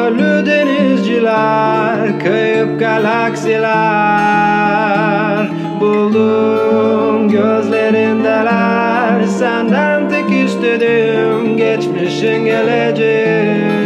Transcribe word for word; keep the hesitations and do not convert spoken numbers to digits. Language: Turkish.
gönüllü denizciler, kayıp galaksiler buldum gözlerindeler. Senden tek istedim geçmişin geleceği.